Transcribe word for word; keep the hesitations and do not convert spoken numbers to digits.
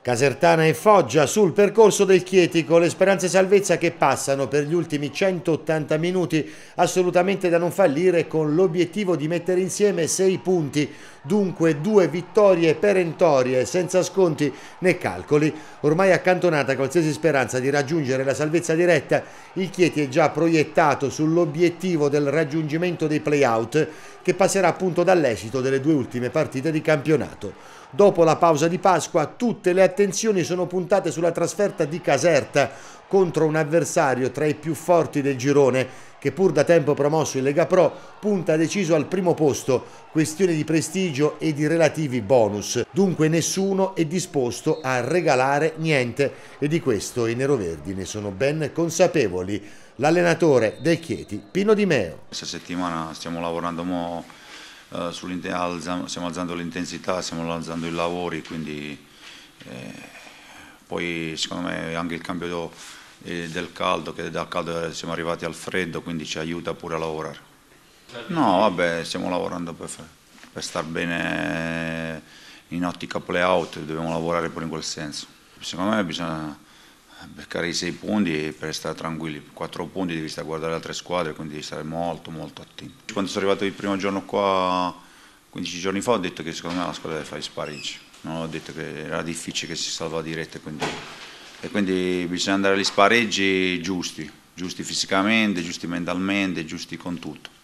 Casertana e Foggia sul percorso del Chieti con le speranze salvezza che passano per gli ultimi centottanta minuti assolutamente da non fallire, con l'obiettivo di mettere insieme sei punti, dunque due vittorie perentorie senza sconti né calcoli. Ormai accantonata qualsiasi speranza di raggiungere la salvezza diretta, il Chieti è già proiettato sull'obiettivo del raggiungimento dei play-out, che passerà appunto dall'esito delle due ultime partite di campionato. Dopo la pausa di Pasqua tutte le attenzioni sono puntate sulla trasferta di Caserta contro un avversario tra i più forti del girone che, pur da tempo promosso in Lega Pro, punta deciso al primo posto, questione di prestigio e di relativi bonus. Dunque nessuno è disposto a regalare niente e di questo i neroverdi ne sono ben consapevoli. L'allenatore del Chieti, Pino Di Meo. Questa settimana stiamo lavorando mo Uh, alza, stiamo alzando l'intensità, stiamo alzando i lavori, quindi eh, poi secondo me anche il cambio eh, del caldo, che da caldo siamo arrivati al freddo, quindi ci aiuta pure a lavorare. No, vabbè, stiamo lavorando per, per star bene in ottica play-out, dobbiamo lavorare pure in quel senso. Secondo me bisogna beccare i sei punti per stare tranquilli, quattro punti devi stare a guardare le altre squadre, quindi devi stare molto molto attenti. Quando sono arrivato il primo giorno qua, quindici giorni fa, ho detto che secondo me la squadra deve fare gli spareggi, non ho detto che era difficile che si salva diretta, quindi, e quindi bisogna andare agli spareggi giusti, giusti fisicamente, giusti mentalmente, giusti con tutto.